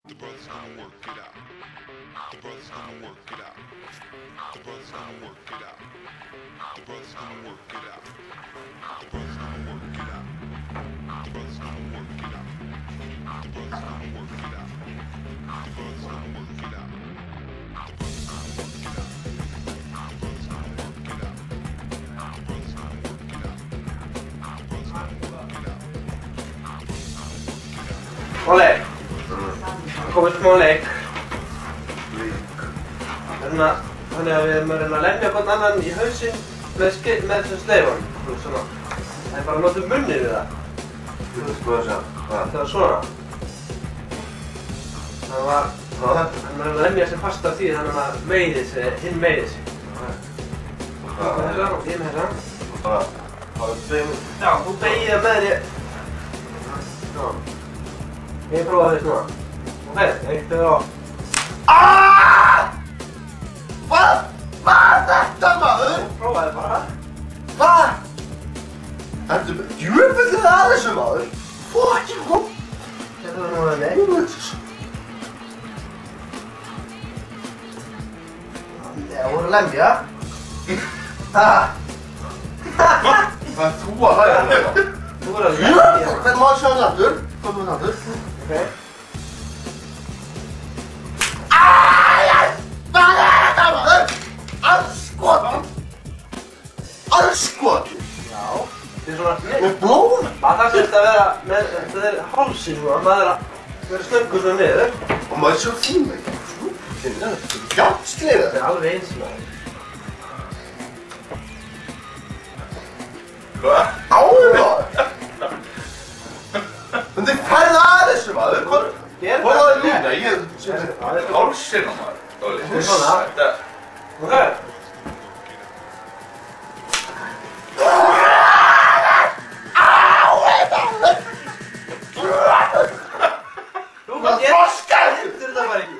The brother's gonna work it out. The brother's gonna work it out. The brother's gonna work it out. The brother's gonna work it out. The brother's gonna work it out. The brother's gonna work it out. The brother's gonna work it out. The brother's gonna work it out. The brother's gonna work it out. The brother's gonna work it out. The brother's gonna work it out. The brother's gonna work it out. Olli, komið smá leik. Þannig að við erum að reyna að lemja hvern annan í hausinn með þessum sleifan. Svona. Það er bara að nota munnið við það. Þú veist hvað það sé? Það var svona. Það var... Hann var að lemja sig fast af því þannig að hinn meiði sig. Það er þessar og ég með þessar. Og bara... Það er tveim... Já, þú beigir það með þér. Svona. Ég prófaði þess núna. Ok, eitt og á. Aaaaaaah! Hvað var þetta maður? Ég prófaði bara. Hvað? Ertu djöfullið að þessu maður? Fucking kom! Þetta var nú að venjum. Það voru að lemja. Það er þú að hlæða þetta. Þú voru að lemja. Hvernig maður sjá þetta aftur? Hvað maður aftur? Ok. Hvað er þetta maður? Allskotin! Allskotin! Já. Þetta er svona... Með blóðum! Það þarf þetta að vera með... Þetta er hálsinn núna. Maður er að vera snöggur svona niður. Og maður sjá tíma ekki. Þetta er fjallsliða. Þetta er alveg eins maður. Hvað? Áður! En þið færðu að þessu maður. Hvað er það núna? Ég er hálsinn á maður. Þetta er svona. Ok. Þú hvað getur þetta bara ekki.